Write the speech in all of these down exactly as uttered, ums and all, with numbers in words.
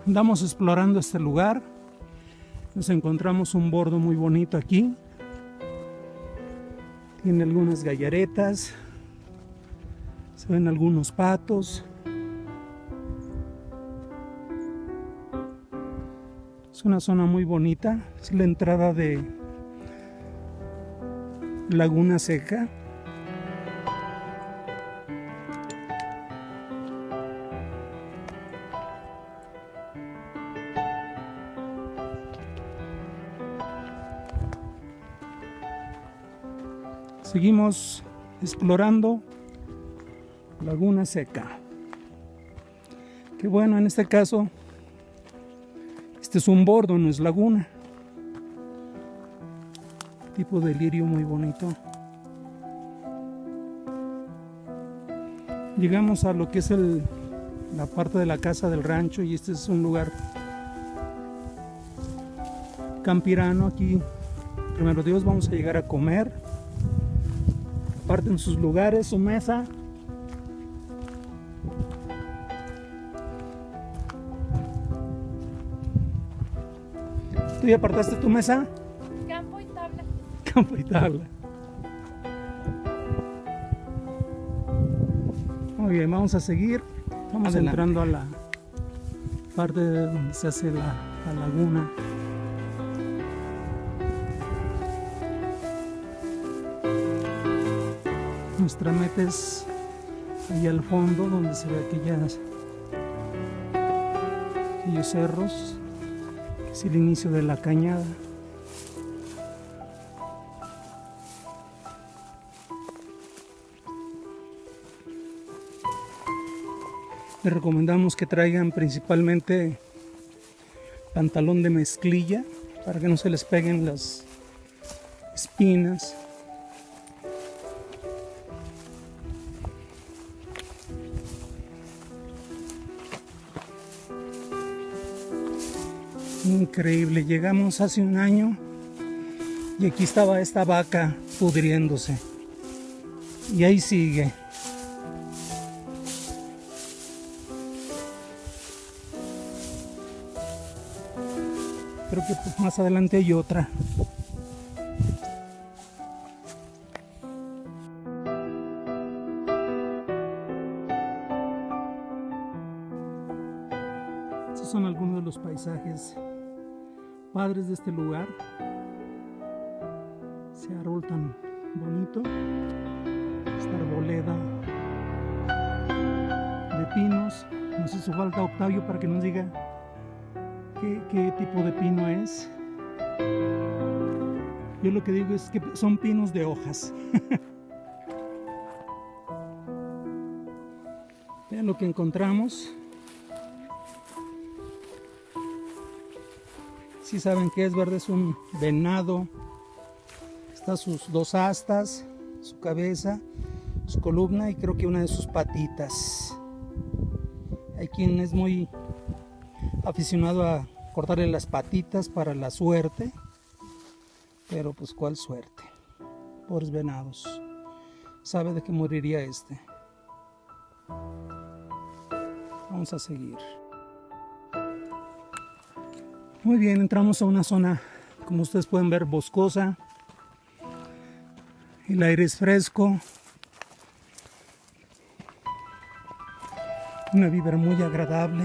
Andamos explorando este lugar. Nos encontramos un bordo muy bonito aquí. Tiene algunas gallaretas. Se ven algunos patos. Es una zona muy bonita. Es la entrada de Laguna Seca. Seguimos explorando Laguna Seca. Que bueno, en este caso, este es un bordo, no es laguna. Tipo de lirio muy bonito. Llegamos a lo que es el, la parte de la casa del rancho, y este es un lugar campirano. Aquí, primero Dios, vamos a llegar a comer. Aparten sus lugares, su mesa. ¿Tú ya apartaste tu mesa? Campo y tabla. Campo y tabla. Muy bien, vamos a seguir. Vamos Adelante. entrando a la parte donde se hace la, la laguna. Nuestra meta es ahí al fondo, donde se ve aquellas, aquellos cerros, que es el inicio de la cañada. Les recomendamos que traigan principalmente pantalón de mezclilla para que no se les peguen las espinas. Increíble, llegamos hace un año y aquí estaba esta vaca pudriéndose y ahí sigue. Creo que pues más adelante hay otra. Estos son algunos de los paisajes padres de este lugar. Ese árbol tan bonito, esta arboleda de pinos. Nos hizo falta Octavio para que nos diga qué, qué tipo de pino es. Yo lo que digo es que son pinos de hojas. Vean lo que encontramos. Si saben qué es, ¿verdad? Es un venado. Está sus dos astas, su cabeza, su columna y creo que una de sus patitas. Hay quien es muy aficionado a cortarle las patitas para la suerte, pero pues ¿cuál suerte? Pobres venados. Sabe de qué moriría este. Vamos a seguir. Muy bien, entramos a una zona, como ustedes pueden ver, boscosa. El aire es fresco. Una vibra muy agradable.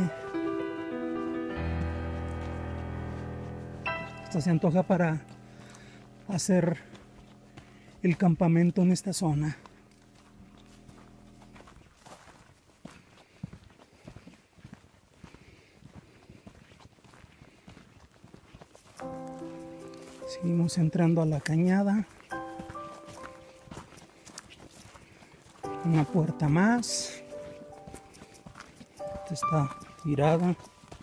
Esto se antoja para hacer el campamento en esta zona. Seguimos entrando a la cañada. Una puerta más. Esta está tirada.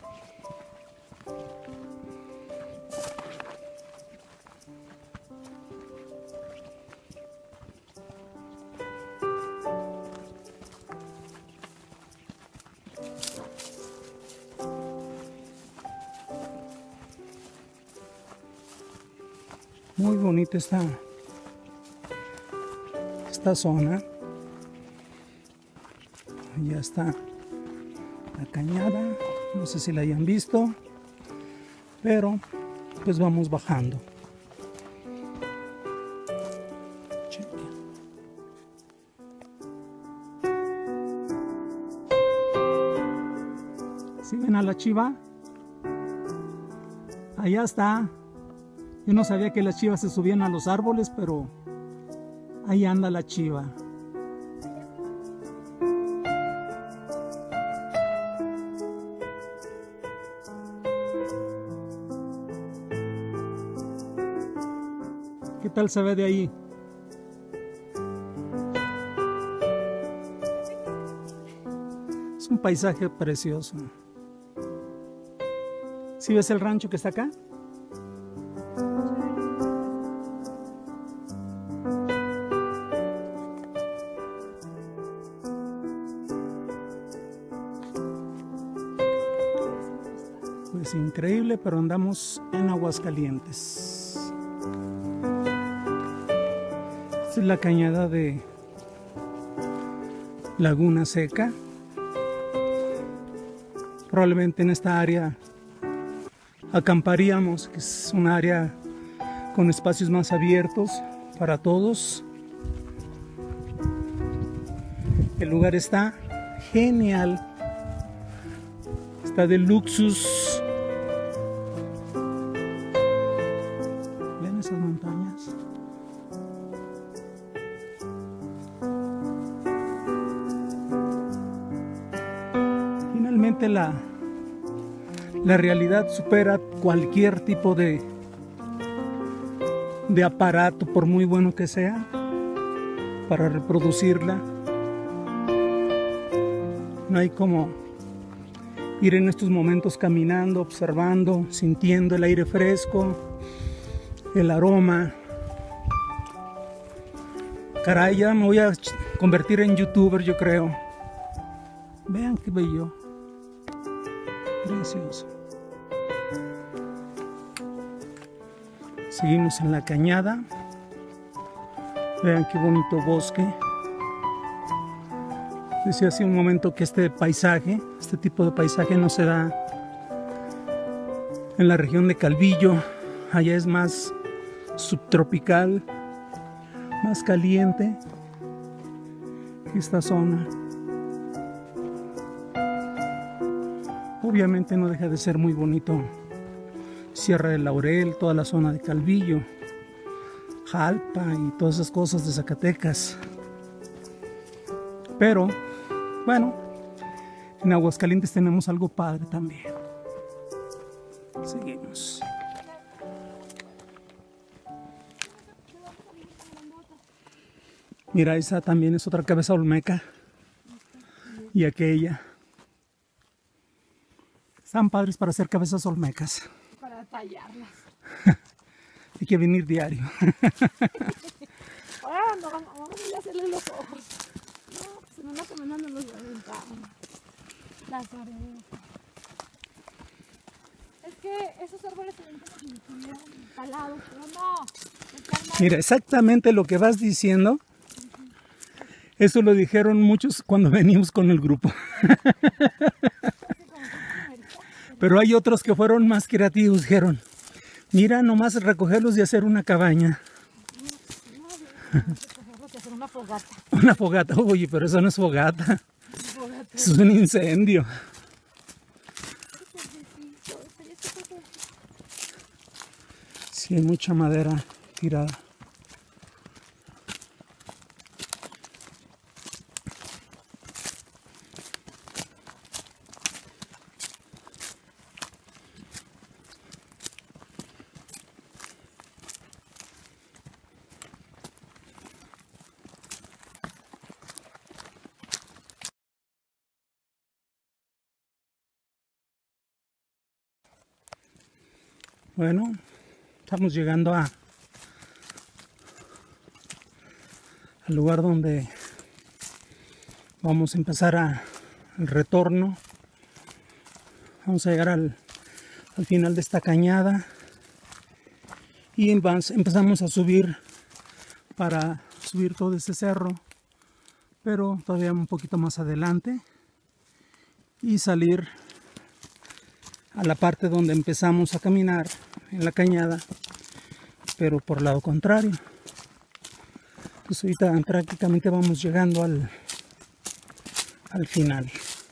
Muy bonita esta, esta zona. Ya está la cañada. no sé si la hayan visto, pero pues vamos bajando. ¿Sí ven a la chiva? Allá está. Yo no sabía que las chivas se subían a los árboles, pero ahí anda la chiva. ¿Qué tal se ve de ahí? Es un paisaje precioso. ¿Sí ves el rancho que está acá? Pues increíble, pero andamos en Aguascalientes. Esta es la cañada de Laguna Seca. Probablemente en esta área acamparíamos, que es un área con espacios más abiertos para todos. El lugar está genial, está de luxus. ¿Ven esas montañas? Finalmente la La realidad supera cualquier tipo de, de aparato, por muy bueno que sea, para reproducirla. No hay como ir en estos momentos caminando, observando, sintiendo el aire fresco, el aroma. Caray, ya me voy a convertir en youtuber, yo creo. Vean qué bello. Precioso. Seguimos en la cañada. Vean qué bonito bosque. Decía hace un momento que este paisaje, este tipo de paisaje no se da en la región de Calvillo. Allá es más subtropical, más caliente que esta zona. Obviamente no deja de ser muy bonito Sierra del Laurel, toda la zona de Calvillo, Jalpa y todas esas cosas de Zacatecas. Pero, bueno, en Aguascalientes tenemos algo padre también. Seguimos. Mira, esa también es otra cabeza olmeca. Y aquella. Están padres para hacer cabezas olmecas. Para tallarlas. Hay que venir diario. Ah, no, vamos, vamos a ir a hacerle los ojos. No, pues no, no caminando los aventamos. Las orejas. Es que esos árboles se ven como si estuvieran talados, pero no. Mira, exactamente lo que vas diciendo. Eso lo dijeron muchos cuando venimos con el grupo. Pero hay otros que fueron más creativos, dijeron, mira, nomás recogerlos y hacer una cabaña. Hacer una fogata. Una fogata, oye, pero eso no es fogata. Eso es un incendio. Sí, hay mucha madera tirada. Bueno, estamos llegando a al lugar donde vamos a empezar a, el retorno. Vamos a llegar al, al final de esta cañada y empezamos a subir para subir todo ese cerro, pero todavía un poquito más adelante y salir a la parte donde empezamos a caminar en la cañada, pero por lado contrario. Pues ahorita prácticamente vamos llegando al, al final.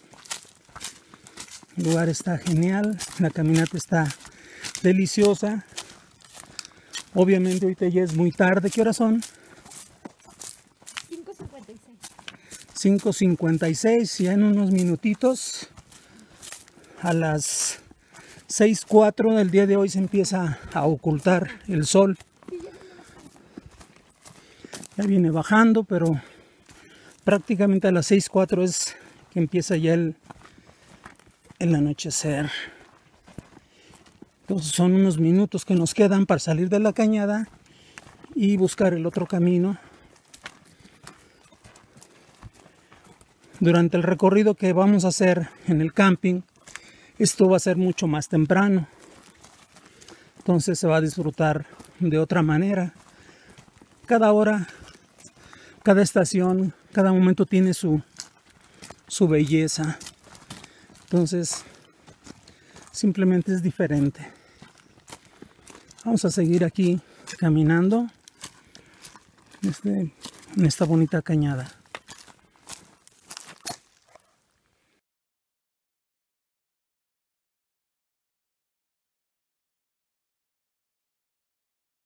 El lugar está genial, la caminata está deliciosa. Obviamente ahorita ya es muy tarde. ¿Qué horas son? cinco cincuenta y seis. cinco cincuenta y seis, ya en unos minutitos, a las seis cuatro del día de hoy se empieza a ocultar el sol. Ya viene bajando, pero prácticamente a las seis cuatro es que empieza ya el, el anochecer. Entonces son unos minutos que nos quedan para salir de la cañada y buscar el otro camino. Durante el recorrido que vamos a hacer en el camping, esto va a ser mucho más temprano. Entonces se va a disfrutar de otra manera. Cada hora, cada estación, cada momento tiene su, su belleza. Entonces, simplemente es diferente. Vamos a seguir aquí caminando en, este, en esta bonita cañada.